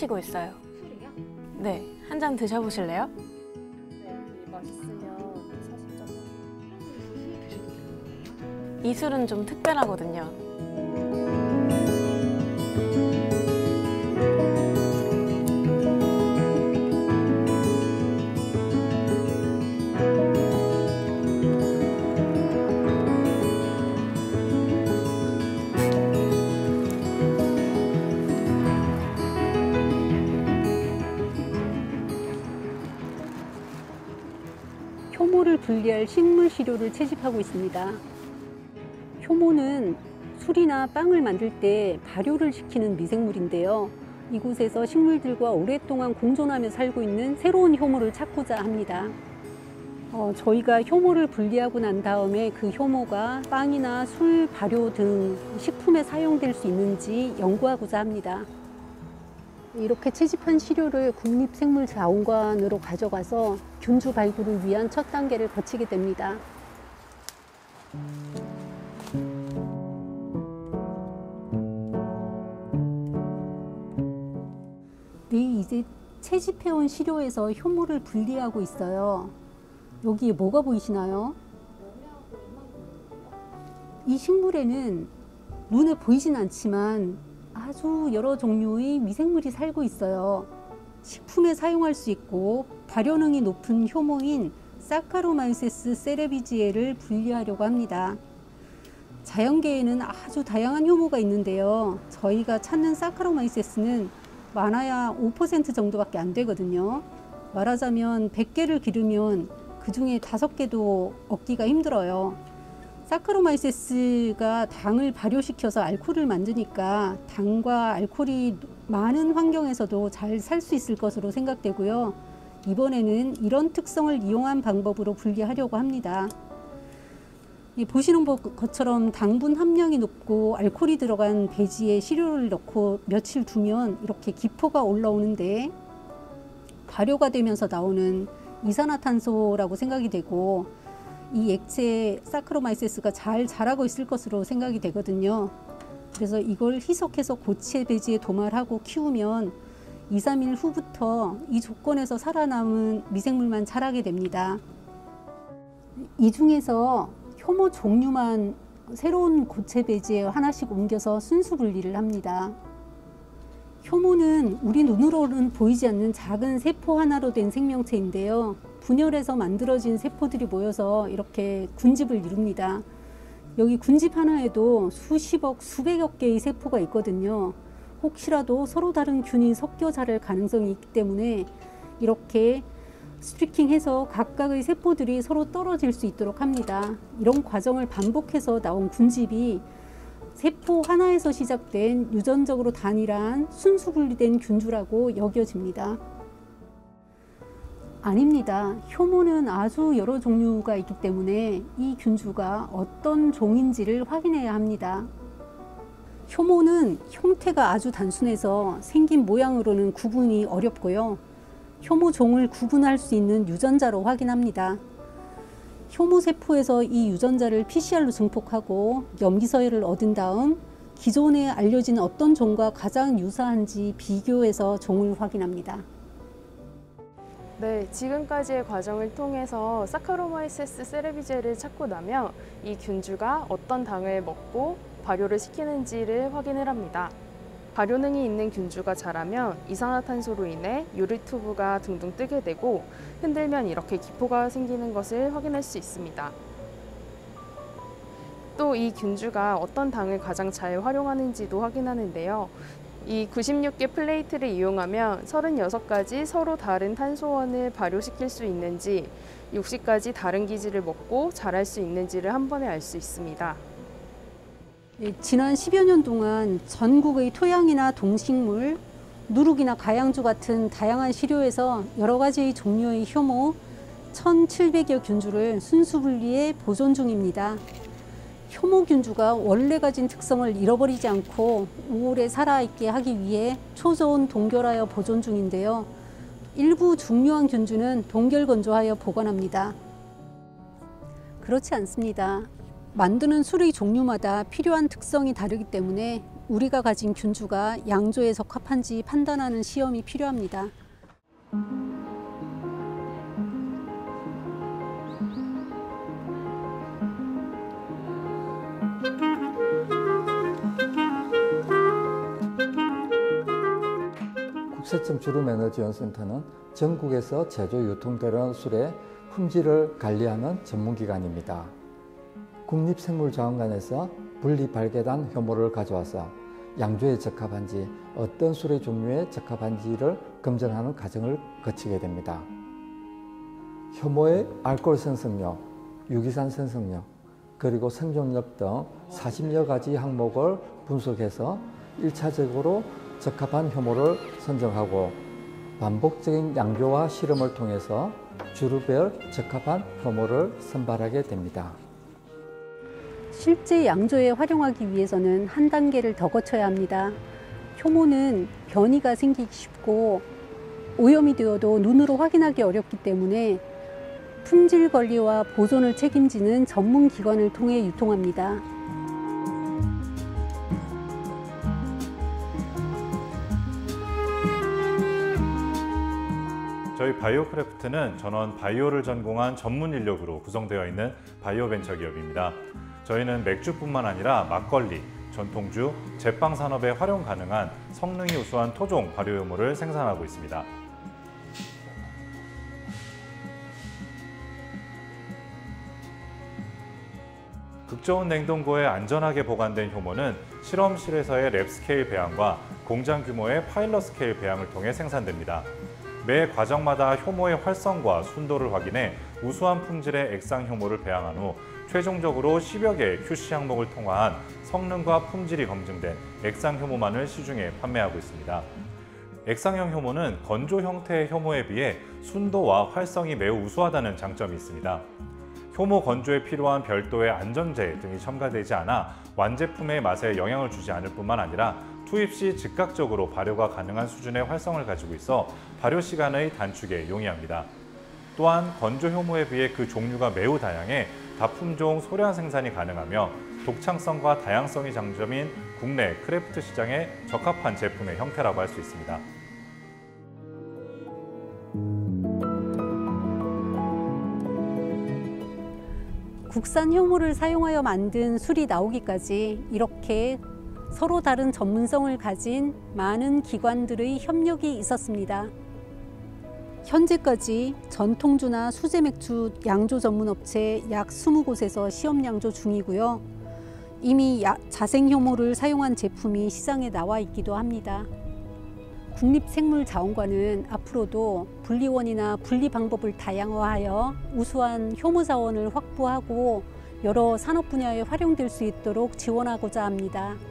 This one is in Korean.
마시고 있어요. 술이요? 네, 한 잔 드셔보실래요? 네, 여기 맛있으면 사실 좀 이 술은 좀 특별하거든요. 효모를 분리할 식물 시료를 채집하고 있습니다. 효모는 술이나 빵을 만들 때 발효를 시키는 미생물인데요. 이곳에서 식물들과 오랫동안 공존하며 살고 있는 새로운 효모를 찾고자 합니다. 저희가 효모를 분리하고 난 다음에 그 효모가 빵이나 술 발효 등 식품에 사용될 수 있는지 연구하고자 합니다. 이렇게 채집한 시료를 국립생물자원관으로 가져가서 균주 발굴을 위한 첫 단계를 거치게 됩니다. 네, 이제 채집해온 시료에서 효모를 분리하고 있어요. 여기에 뭐가 보이시나요? 이 식물에는 눈에 보이진 않지만 아주 여러 종류의 미생물이 살고 있어요. 식품에 사용할 수 있고 발효능이 높은 효모인 사카로마이세스 세레비지에를 분리하려고 합니다. 자연계에는 아주 다양한 효모가 있는데요. 저희가 찾는 사카로마이세스는 많아야 5% 정도밖에 안 되거든요. 말하자면 100개를 기르면 그 중에 5개도 얻기가 힘들어요. 사카로마이세스가 당을 발효시켜서 알코올을 만드니까 당과 알코올이 많은 환경에서도 잘 살 수 있을 것으로 생각되고요. 이번에는 이런 특성을 이용한 방법으로 분리하려고 합니다. 보시는 것처럼 당분 함량이 높고 알코올이 들어간 배지에 시료를 넣고 며칠 두면 이렇게 기포가 올라오는데 발효가 되면서 나오는 이산화탄소라고 생각이 되고 이 액체에 사카로마이세스가 잘 자라고 있을 것으로 생각이 되거든요. 그래서 이걸 희석해서 고체 배지에 도말하고 키우면 2, 3일 후부터 이 조건에서 살아남은 미생물만 자라게 됩니다. 이 중에서 효모 종류만 새로운 고체 배지에 하나씩 옮겨서 순수 분리를 합니다. 효모는 우리 눈으로는 보이지 않는 작은 세포 하나로 된 생명체인데요. 분열해서 만들어진 세포들이 모여서 이렇게 군집을 이룹니다. 여기 군집 하나에도 수십억, 수백억 개의 세포가 있거든요. 혹시라도 서로 다른 균이 섞여 자랄 가능성이 있기 때문에 이렇게 스트리킹해서 각각의 세포들이 서로 떨어질 수 있도록 합니다. 이런 과정을 반복해서 나온 군집이 세포 하나에서 시작된 유전적으로 단일한 순수 분리된 균주라고 여겨집니다. 아닙니다. 효모는 아주 여러 종류가 있기 때문에 이 균주가 어떤 종인지를 확인해야 합니다. 효모는 형태가 아주 단순해서 생긴 모양으로는 구분이 어렵고요. 효모 종을 구분할 수 있는 유전자로 확인합니다. 효모세포에서 이 유전자를 PCR로 증폭하고 염기서열을 얻은 다음 기존에 알려진 어떤 종과 가장 유사한지 비교해서 종을 확인합니다. 네, 지금까지의 과정을 통해서 사카로마이세스 세레비제를 찾고 나면 이 균주가 어떤 당을 먹고 발효를 시키는지를 확인을 합니다. 발효능이 있는 균주가 자라면 이산화탄소로 인해 유리튜브가 둥둥 뜨게 되고 흔들면 이렇게 기포가 생기는 것을 확인할 수 있습니다. 또 이 균주가 어떤 당을 가장 잘 활용하는지도 확인하는데요. 이 96개 플레이트를 이용하면 36가지 서로 다른 탄소원을 발효시킬 수 있는지 60가지 다른 기질을 먹고 자랄 수 있는지를 한 번에 알 수 있습니다. 지난 10여 년 동안 전국의 토양이나 동식물, 누룩이나 가양주 같은 다양한 시료에서 여러 가지의 종류의 효모 1,700여 균주를 순수 분리해 보존 중입니다. 효모 균주가 원래 가진 특성을 잃어버리지 않고 오래 살아있게 하기 위해 초저온 동결하여 보존 중인데요. 일부 중요한 균주는 동결 건조하여 보관합니다. 그렇지 않습니다. 만드는 술의 종류마다 필요한 특성이 다르기 때문에 우리가 가진 균주가 양조에 적합한지 판단하는 시험이 필요합니다. 국세청 주름에너지원센터는 전국에서 제조 유통되는 술의 품질을 관리하는 전문기관입니다. 국립생물자원관에서 분리 발견한 효모를 가져와서 양조에 적합한지 어떤 술의 종류에 적합한지를 검증하는 과정을 거치게 됩니다. 효모의 알코올 생성력, 유기산 생성력, 그리고 생존력 등 40여 가지 항목을 분석해서 1차적으로 적합한 효모를 선정하고 반복적인 양조와 실험을 통해서 주류별 적합한 효모를 선발하게 됩니다. 실제 양조에 활용하기 위해서는 한 단계를 더 거쳐야 합니다. 효모는 변이가 생기기 쉽고 오염이 되어도 눈으로 확인하기 어렵기 때문에 품질 관리와 보존을 책임지는 전문 기관을 통해 유통합니다. 저희 바이오크래프트는 전원 바이오를 전공한 전문 인력으로 구성되어 있는 바이오 벤처 기업입니다. 저희는 맥주뿐만 아니라 막걸리, 전통주, 제빵 산업에 활용 가능한 성능이 우수한 토종 발효효모를 생산하고 있습니다. 극저온 냉동고에 안전하게 보관된 효모는 실험실에서의 랩 스케일 배양과 공장 규모의 파일럿 스케일 배양을 통해 생산됩니다. 매 과정마다 효모의 활성과 순도를 확인해 우수한 품질의 액상 효모를 배양한 후 최종적으로 10여 개의 QC 항목을 통과한 성능과 품질이 검증된 액상 효모만을 시중에 판매하고 있습니다. 액상형 효모는 건조 형태의 효모에 비해 순도와 활성이 매우 우수하다는 장점이 있습니다. 효모 건조에 필요한 별도의 안전제 등이 첨가되지 않아 완제품의 맛에 영향을 주지 않을 뿐만 아니라 투입 시 즉각적으로 발효가 가능한 수준의 활성을 가지고 있어 발효 시간의 단축에 용이합니다. 또한 건조 효모에 비해 그 종류가 매우 다양해 다품종 소량 생산이 가능하며 독창성과 다양성이 장점인 국내 크래프트 시장에 적합한 제품의 형태라고 할 수 있습니다. 국산 효모를 사용하여 만든 술이 나오기까지 이렇게 서로 다른 전문성을 가진 많은 기관들의 협력이 있었습니다. 현재까지 전통주나 수제맥주 양조 전문업체 약 20곳에서 시험 양조 중이고요. 이미 자생효모를 사용한 제품이 시장에 나와 있기도 합니다. 국립생물자원관은 앞으로도 분리원이나 분리 방법을 다양화하여 우수한 효모 자원을 확보하고 여러 산업 분야에 활용될 수 있도록 지원하고자 합니다.